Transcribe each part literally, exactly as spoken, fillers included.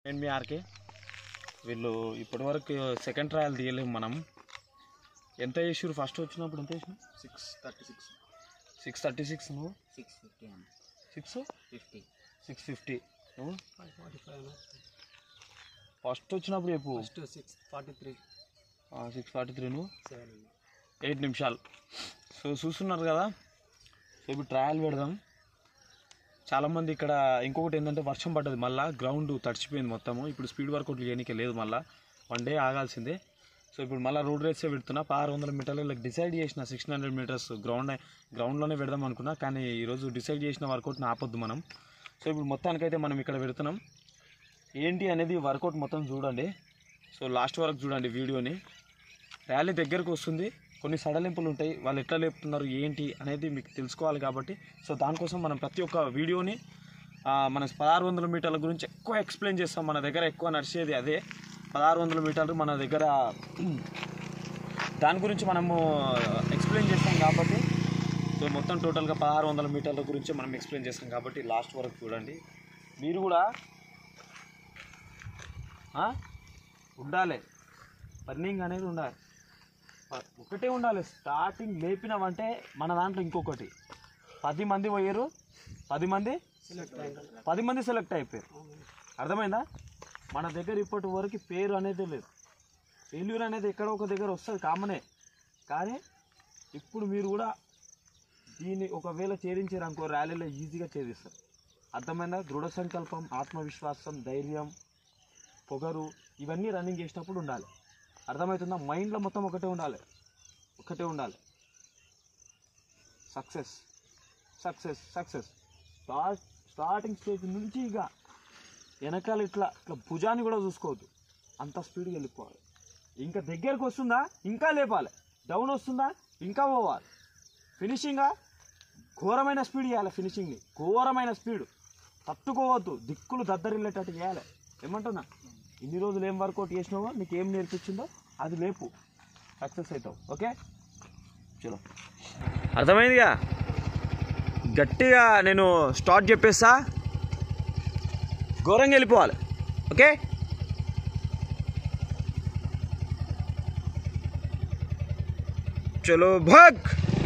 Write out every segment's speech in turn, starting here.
And me RK వీళ్ళు ఇప్పటివరకు second trial తీయలేము మనం. ఎంత చేసారు ఫస్ట్ వచ్చినప్పుడు? ఎంత చేసినావు? Six thirty six six thirty six నువ్వు six fifty six fifty six fifty నువ్వు ఫైవ్ ఫార్టీ ఫైవ్ ఫస్ట్ వచ్చినప్పుడు చెప్పు. First six forty three six forty three నువ్వు సెవెన్ ఎయిట్ నిమిషాలు. సో చూస్తున్నారు కదా. సో ఇప్పుడు ట్రయల్ పెడదాం. చాలామంది ఇక్కడ ఇంకొకటి ఏంటంటే వర్షం పడ్డది, మళ్ళీ గ్రౌండ్ తడిచిపోయింది మొత్తము. ఇప్పుడు స్పీడ్ వర్కౌట్లు చేయడానికి లేదు, మళ్ళీ వన్ డే ఆగాల్సిందే. సో ఇప్పుడు మళ్ళీ రోడ్ రేసే పెడుతున్నా. ఆరు వందల మీటర్లు ఇలా డిసైడ్ చేసిన సిక్స్ హండ్రెడ్ మీటర్స్ గ్రౌండ్ గ్రౌండ్లోనే పెడదాం అనుకున్నా, కానీ ఈరోజు డిసైడ్ చేసిన వర్కౌట్ని ఆపొద్దు మనం. సో ఇప్పుడు మొత్తానికైతే మనం ఇక్కడ పెడుతున్నాం. ఏంటి అనేది వర్కౌట్ మొత్తం చూడండి. సో లాస్ట్ వరకు చూడండి వీడియోని. ర్యాలీ దగ్గరకు వస్తుంది, కొన్ని సడలింపులు ఉంటాయి, వాళ్ళు ఎట్లా లేపుతున్నారు ఏంటి అనేది మీకు తెలుసుకోవాలి కాబట్టి. సో దానికోసం మనం ప్రతి ఒక్క వీడియోని మన పదహారు వందల మీటర్ల గురించి ఎక్కువ ఎక్స్ప్లెయిన్ చేస్తాం. మన దగ్గర ఎక్కువ నడిచేది అదే పదహారు వందల మీటర్లు. మన దగ్గర దాని గురించి మనము ఎక్స్ప్లెయిన్ చేస్తాం కాబట్టి. సో మొత్తం టోటల్గా పదహారు వందల మీటర్ల గురించి మనం ఎక్స్ప్లెయిన్ చేస్తాం కాబట్టి లాస్ట్ వరకు చూడండి. మీరు కూడా ఉండాలి, రన్నింగ్ అనేది ఉండాలి, ఒకటే ఉండాలి. స్టార్టింగ్ లేపినామంటే మన దాంట్లో ఇంకొకటి పది మంది పోయారు, పది మంది పది మంది సెలెక్ట్ అయిపోయారు. అర్థమైందా? మన దగ్గర ఇప్పటి వరకు పేరు అనేది లేదు. ఫెయిల్యూర్ అనేది ఎక్కడో ఒక దగ్గర వస్తుంది, కామనే. కానీ ఇప్పుడు మీరు కూడా దీన్ని ఒకవేళ ఛేదించారు అనుకో, ర్యాలీలో ఈజీగా ఛేదిస్తారు. అర్థమైందా? దృఢ సంకల్పం, ఆత్మవిశ్వాసం, ధైర్యం, పొగరు ఇవన్నీ రన్నింగ్ చేసినప్పుడు ఉండాలి. అర్థమవుతుందా? మైండ్లో మొత్తం ఒకటే ఉండాలి, ఒకటే ఉండాలి. Success success success start starting stage నుంచి ఇక వెనకాల ఇట్లా ఇట్లా భుజాన్ని కూడా చూసుకోవద్దు, అంత స్పీడ్గా వెళ్ళిపోవాలి. ఇంకా దగ్గరకు వస్తుందా ఇంకా లేపాలి, డౌన్ వస్తుందా ఇంకా పోవాలి. ఫినిషింగ్గా ఘోరమైన స్పీడ్ చేయాలి. ఫినిషింగ్ని ఘోరమైన స్పీడ్, తట్టుకోవద్దు, దిక్కులు దద్దరిల్లేటట్టు చేయాలి. ఏమంటున్నా? ఇన్ని రోజులు ఏం వర్కౌట్ చేసినావో, నీకు ఏం నేర్పించిందో అది లేపు, సక్సెస్ అవుతావు. ఓకే, చలో. అర్థమైందిగా? గట్టిగా నేను స్టార్ట్ చెప్పేస్తా, ఘోరంగా వెళ్ళిపోవాలి. ఓకే, చలో భాగ్.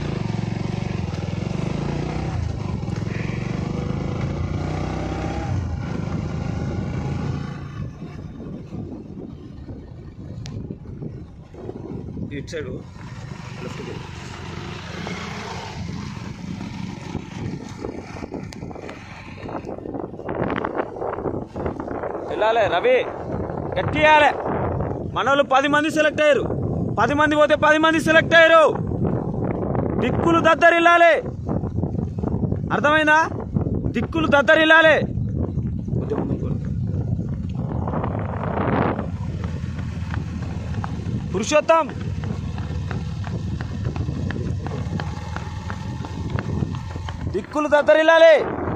ఇటు సైడు లెఫ్ట్కి వెళ్ళాలి. రవి గట్టి చేయాలి. మన వాళ్ళు పది మంది సెలెక్ట్ అయ్యారు, పది మంది పోతే పది మంది సెలెక్ట్ అయ్యారు. దిక్కులు దద్దరిల్లాలి. అర్థమైందా? దిక్కులు దద్దరిల్లాలి. పురుషోత్తం దిక్కులు దద్దరిల్లాలి,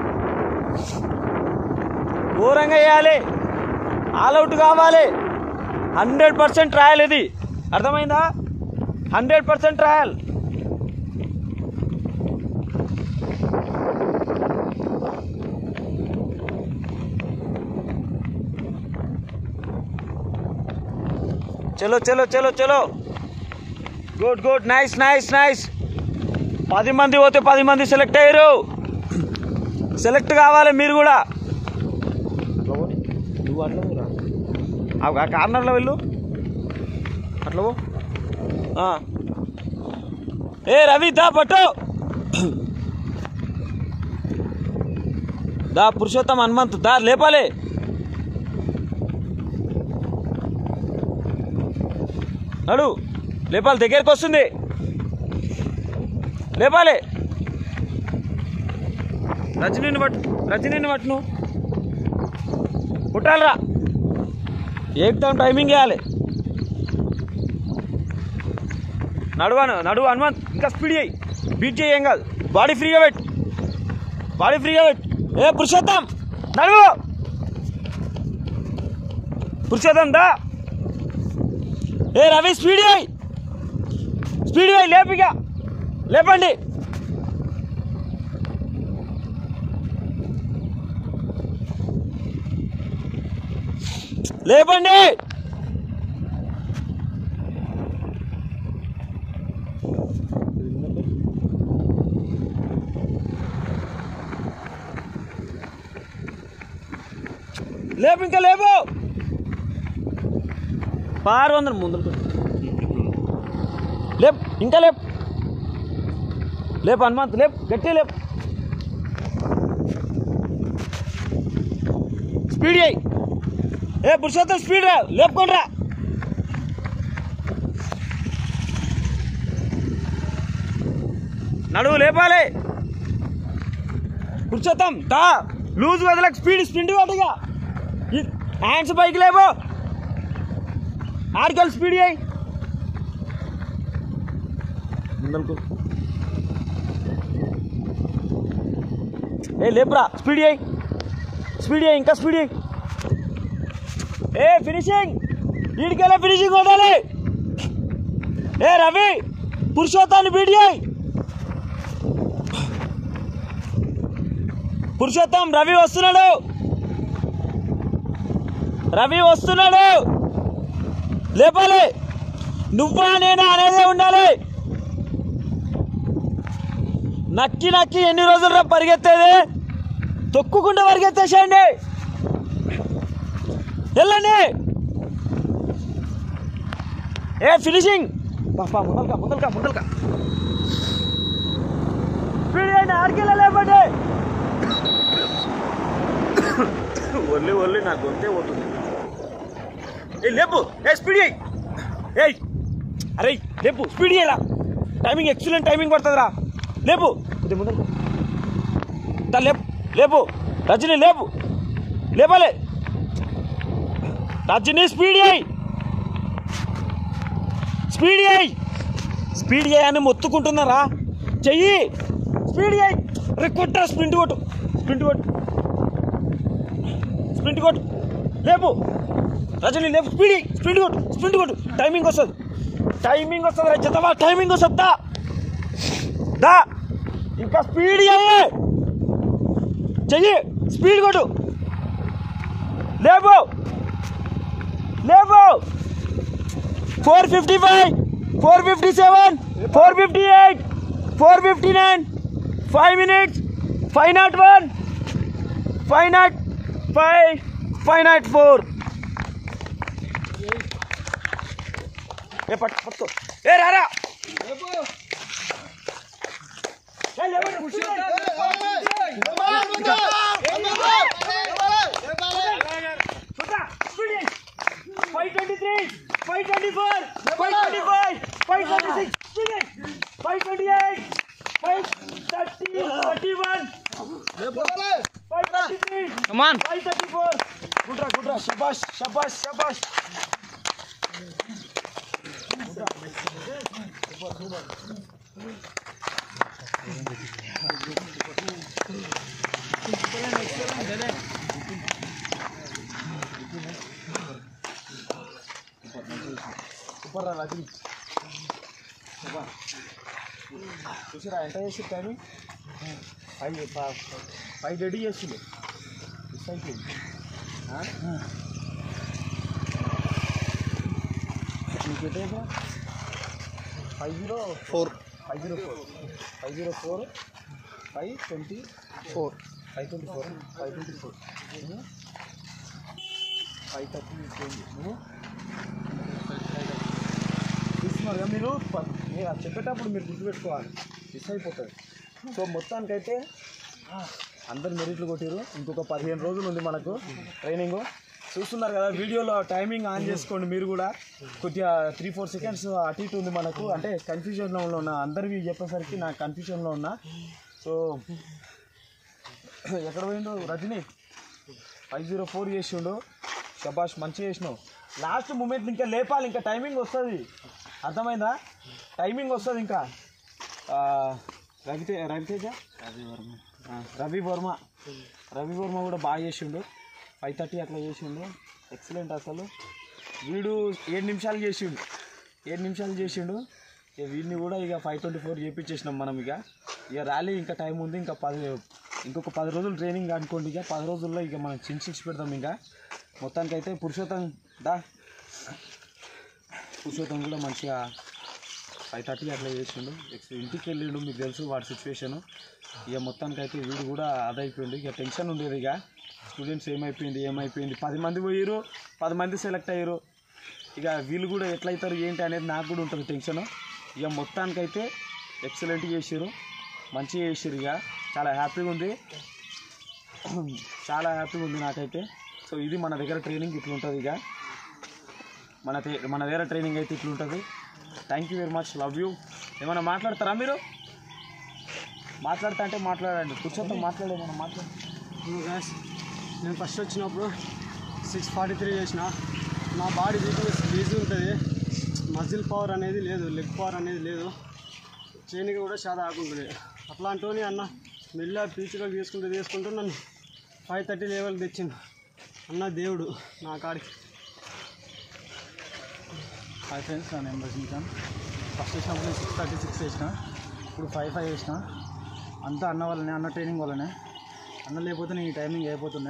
ఘోరంగా వేయాలి, ఆల్అవుట్ కావాలి. హండ్రెడ్ పర్సెంట్ ట్రయల్ ఇది. అర్థమైందా? Hundred percent trial. చలో చలో చలో చలో, good good, nice nice nice. పది మంది పోతే పది మంది సెలెక్ట్ అయ్యారు. సెలెక్ట్ కావాలి మీరు కూడా. నువ్వు అట్లా ఆ కార్నర్లో వెళ్ళు, అట్లా పో. ఏ రవి దా పట్టు, దా పురుషోత్తం హనుమంత్ దా లేపాలి. నడు లేపాలి, దగ్గరికి వస్తుంది, లేపాలి. రజనీని పట్టు, రజనీని పట్టు, నువ్వు పుట్టాలరా. ఏకదం టైమింగ్ వేయాలి. నడువాను నడువు హనుమంత్, ఇంకా స్పీడ్ చేయి, బీట్ చేయి, ఏం కాదు. బాడీ ఫ్రీగా పెట్టు, బాడీ ఫ్రీగా పెట్టు. ఏ పురుషోత్తం నడువు, పురుషోత్తం దా. ఏ రవి స్పీడ్ చేయి, స్పీడ్ చేయి, లేపిగా లేపండి. లేపండి. లేపు, ఇంకా లేపు. ఆరు వందలు ముందు లేపు, ఇంకా లేపు. లేపు హనుమంత్, లేపు గట్టి లేపు. స్పీడ్ అయ్యి. ఏ పురుషోత్తం స్పీడ్ రా, లేపుకొని రా. నడువు లేపాలి. పురుషోత్తం దా లూజ్ వదలకు, స్పీడ్ స్ప్రింట్ కొట్టుగా. హ్యాండ్స్ పైకి లేపో. ఆడికెళ్ళి స్పీడ్ అయ్యి. ముందరకు ఏ లేపురా, స్పీడ్ అయ్యి, స్పీడ్ అయ్యి, ఇంకా స్పీడ్ అయ్యి. ఏ ఫినిషింగ్, వీడికెళ్ళే ఫినిషింగ్ కొట్టాలి. ఏ రవి పురుషోత్తాన్ని బీట్ చేయి. పురుషోత్తం రవి వస్తున్నాడు, రవి వస్తున్నాడు. లేపాలి. నువ్వా నేనా అనేదే ఉండాలి. నక్కి నక్కి ఎన్ని రోజులు రా పరిగెత్తేది? తొక్కుకుంటే పరిగెత్తేసేయండి. వెళ్ళండి. ఏ ఫినిషింగ్ పాపా, ముందలకా ముందలకా ముందలకా స్పీడ్ అయ్యండి. ఆడికెళ్ళి లేపండి. ఒళ్ళి ఒళ్ళి నా గొంతే పోతుంది. ఏ లేపు, ఏ స్పీడ్ అయ్యి. ఏ అరే లేపు, స్పీడ్ అయ్యేలా. టైమింగ్ ఎక్సలెంట్ టైమింగ్ పడుతుందిరా. లేపు ఇది ముందర లేపు, లేపు రజనీ లేపు, లేపాలి. రజనీ స్పీడ్ అయ్యి, స్పీడ్ అయ్యి, స్పీడ్ అయ్యని మొత్తుకుంటున్నారా? చెయ్యి స్పీడ్ అయ్యి. అరే కొట్టరా, స్ప్రింట్ కొట్టు, స్ప్రింట్ కొట్టు, స్ప్రింట్ కొట్టు. లేపు రజనీ లేపు, స్పీడ్ స్ప్రింట్ కొట్టు, స్ప్రింట్ కొట్టు. టైమింగ్ వస్తుంది, టైమింగ్ వస్తుంది రా చెత్తవా, టైమింగ్ వస్తుంది. దా దా ఇంకా స్పీడ్ అయ్యి, చెయ్యి స్పీడ్ కొట్టు. లేపు లేపు. Four fifty five, four fifty seven, four fifty eight, four fifty nine, five minutes, five nought one, five nought five, five nought four. ఏ పట్టు పట్టుకో. ఏ రారా five twenty three, five twenty four, five twenty five, five twenty six, five twenty eight, five thirty, thirty one, five thirty three, five thirty four. గుడ్రా గుడ్రా, శబాష్ శబాష్ శబాష్. సూపర్ రా రజనీ. చూసిరా ఎంత చేసి టైమింగ్? ఫైవ్ ఫైవ్ రెడీ చేస్తుంది సైకిల్. నీకు five zero four, five zero four, five zero four, five twenty four, five twenty four, five twenty four, five thirty తీసుకున్నారు కదా మీరు. మీరు చెప్పేటప్పుడు మీరు గుర్తుపెట్టుకోవాలి, మిస్ అయిపోతుంది. సో మొత్తానికైతే అందరు మెరిట్లు కొట్టారు. ఇంకొక పదిహేను రోజులు ఉంది మనకు ట్రైనింగ్. చూస్తున్నారు కదా వీడియోలో టైమింగ్ ఆన్ చేసుకోండి మీరు కూడా. కొద్దిగా త్రీ ఫోర్ సెకండ్స్ అటు ఇటు ఉంది మనకు, అంటే కన్ఫ్యూజన్లో ఉన్నా. అందరివి చెప్పేసరికి నాకు కన్ఫ్యూజన్లో ఉన్నా. సో ఎక్కడ పోయిండు రజనీ? ఫైవ్ జీరో ఫోర్ చేసిండు. శబాష్, మంచిగా చేసినావు. లాస్ట్ మూమెంట్ ఇంకా లేపాలి, ఇంకా టైమింగ్ వస్తుంది. అర్థమైందా? టైమింగ్ వస్తుంది ఇంకా. రవితే రవితేజ రవి వర్మ రవి వర్మ రవి వర్మ కూడా బాగా చేసిండు. ఫైవ్ థర్టీ అట్లా చేసిండు. ఎక్సలెంట్. అసలు వీడు ఏడు నిమిషాలు చేసిండు, ఏడు నిమిషాలు చేసిండు. ఇక వీడిని కూడా ఇక ఫైవ్ ట్వంటీ ఫోర్ చేయించేసినాం మనం. ఇక ఇక ర్యాలీ ఇంకా టైం ఉంది. ఇంకా పది ఇంకొక పది రోజులు ట్రైనింగ్ అనుకోండి. ఇక పది రోజుల్లో ఇక మనం చిన్న సిక్స్ పెడతాం. ఇంకా మొత్తానికైతే పురుషోత్తం దా పురుషోత్తం కూడా మంచిగా ఫైవ్ థర్టీ అట్లా చేసిండు. నెక్స్ట్ ఇంటికి వెళ్ళిండు, మీకు తెలుసు వాడి సిచ్యువేషను. ఇక మొత్తానికైతే వీడు కూడా అదైపోయింది. ఇక టెన్షన్ ఉండేది. ఇక స్టూడెంట్స్ ఏమైపోయింది ఏమైపోయింది పది మంది పోయారు, పది మంది సెలెక్ట్ అయ్యారు. ఇక వీళ్ళు కూడా ఎట్లయితారు ఏంటి అనేది నాకు కూడా ఉంటుంది టెన్షను. ఇక మొత్తానికైతే ఎక్సలెంట్గా చేసారు, మంచిగా చేసారు. ఇక చాలా హ్యాపీగా ఉంది, చాలా హ్యాపీగా ఉంది నాకైతే. సో ఇది మన దగ్గర ట్రైనింగ్ ఇట్లుంటుంది. ఇక మన మన దగ్గర ట్రైనింగ్ అయితే ఇట్లుంటుంది. Thank you very much, love you. ఏమైనా మాట్లాడతారా మీరు? మాట్లాడతా అంటే మాట్లాడండి, కూర్చోతో మాట్లాడే మనం మాట్లాడు. గ్యాస్ నేను ఫస్ట్ వచ్చినప్పుడు సిక్స్ ఫార్టీ త్రీ చేసిన. నా బాడీ వీక్నెస్ ఈజీ ఉంటుంది, మజిల్ పవర్ అనేది లేదు, లెగ్ పవర్ అనేది లేదు, చేయనికి కూడా చాలా ఆకుంటుంది. అట్లాంటివి అన్న మెల్ల పీచులో తీసుకుంటూ తీసుకుంటూ నన్ను ఫైవ్ థర్టీ లెవెల్కి తెచ్చింది అన్న దేవుడు నా కాడికి. హాయ్ ఫ్రెండ్స్, నా నేమ్ రజనీకాంత్. ఫస్ట్ వచ్చినప్పుడు నేను సిక్స్ థర్టీ సిక్స్ చేసిన, ఇప్పుడు ఫైవ్ ఫైవ్ చేసిన. అంతా అన్న వల్లనే, అన్న ట్రైనింగ్ వల్లనే. అన్న లేకపోతే నేను ఈ టైమింగ్ అయిపోతుండే.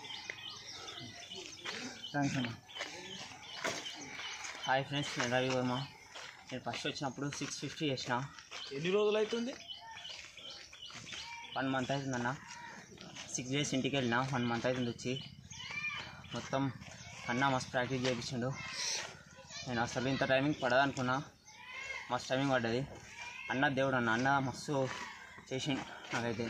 థ్యాంక్స్ అన్న. హాయ్ ఫ్రెండ్స్, నేను రవి వర్మ. నేను ఫస్ట్ వచ్చినప్పుడు సిక్స్ ఫిఫ్టీ చేసిన. ఎన్ని రోజులు అవుతుంది? వన్ మంత్ అవుతుందన్న. సిక్స్ డేస్ ఇంటికి వెళ్ళిన, వన్ మంత్ అవుతుంది వచ్చి. మొత్తం అన్న మస్తు ప్రాక్టీస్ చేయించిండు. నేను అసలు ఇంత టైమింగ్ పడదు అనుకున్నా, మస్తు టైమింగ్ పడ్డది. అన్న దేవుడు అన్న, అన్న మస్తు చేసిండు నాకైతే.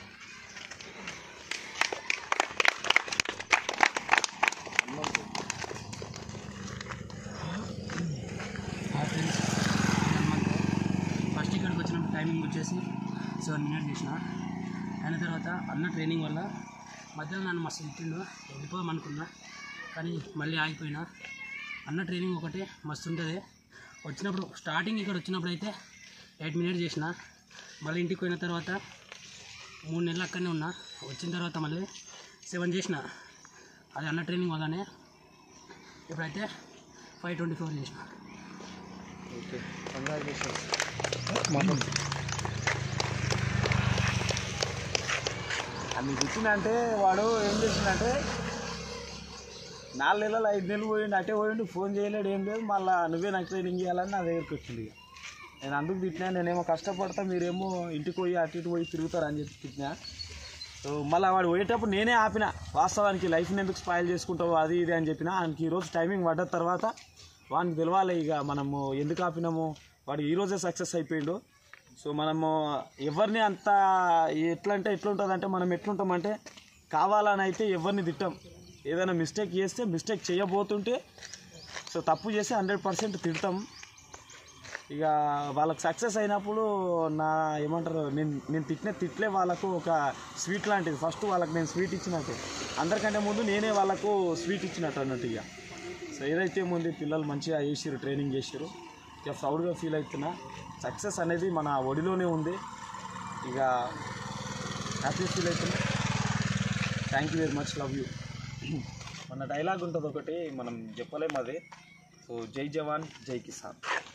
ఫస్ట్ ఇక్కడికి వచ్చినప్పుడు టైమింగ్ వచ్చేసి సెవెన్ మినిట్స్ చేసిన. అయిన తర్వాత అన్న ట్రైనింగ్ వల్ల మధ్యలో నన్ను మస్తు తిట్టిండు, వెళ్ళిపోదాం అనుకున్నా కానీ మళ్ళీ ఆగిపోయినా. అన్న ట్రైనింగ్ ఒకటే మస్తు ఉంటుంది. వచ్చినప్పుడు స్టార్టింగ్ ఇక్కడ వచ్చినప్పుడు అయితే ఎయిట్ మినిట్స్ చేసిన. మళ్ళీ ఇంటికి పోయిన తర్వాత మూడు నెలలు అక్కడనే ఉన్నా. వచ్చిన తర్వాత మళ్ళీ సెవెన్ చేసిన, అది అన్న ట్రైనింగ్ వల్లనే. ఇప్పుడైతే ఫైవ్ ట్వంటీ ఫోర్ చేసిన. Okay, congratulations. అది ఇచ్చిందంటే వాడు ఏం చేసిందంటే నాలుగు నెలలు ఐదు నెలలు పోయిండు, అటే పోయిండు, ఫోన్ చేయలేడు, ఏం లేదు. మళ్ళీ నువ్వే నాకు ట్రైనింగ్ చేయాలని నా దగ్గరికి వచ్చింది. ఇక నేను అందుకు తిట్టినా, నేనేమో కష్టపడతా, మీరేమో ఇంటికి పోయి అటు ఇటు పోయి తిరుగుతారు అని చెప్పి తిట్టినా. సో మళ్ళీ వాడు పోయేటప్పుడు నేనే ఆపిన, వాస్తవానికి లైఫ్ని ఎందుకు స్పాయిల్ చేసుకుంటావు అది ఇది అని చెప్పిన. ఆయనకి ఈరోజు టైమింగ్ పడ్డ తర్వాత వాడిని తెలవాలి ఇక మనము ఎందుకు ఆపినాము. వాడు ఈరోజే సక్సెస్ అయిపోయిండు. సో మనము ఎవరిని అంత ఎట్లా అంటే ఎట్లుంటుందంటే, మనం ఎట్లుంటామంటే కావాలని అయితే ఎవరిని తిట్టాం. ఏదైనా మిస్టేక్ చేస్తే, మిస్టేక్ చేయబోతుంటే, సో తప్పు చేస్తే హండ్రెడ్ పర్సెంట్ తిడతాం. ఇక వాళ్ళకి సక్సెస్ అయినప్పుడు నా ఏమంటారు, నేను నేను తిట్టిన తిట్లే వాళ్ళకు ఒక స్వీట్ లాంటిది. ఫస్ట్ వాళ్ళకి నేను స్వీట్ ఇచ్చినట్టు, అందరికంటే ముందు నేనే వాళ్ళకు స్వీట్ ఇచ్చినట్టు అన్నట్టు. ఇక సో ఏదైతే ముందు పిల్లలు మంచిగా చేసిరు, ట్రైనింగ్ చేసిరు, ఇక ప్రౌడ్గా ఫీల్ అవుతున్నా. సక్సెస్ అనేది మన ఒడిలోనే ఉంది. ఇక హ్యాపీ ఫీల్ అవుతున్నా. Thank you very much, love you. మన డైలాగ్ ఉంటుంది ఒకటి, మనం చెప్పలేము అది. సో జై జవాన్ జై కిసాన్.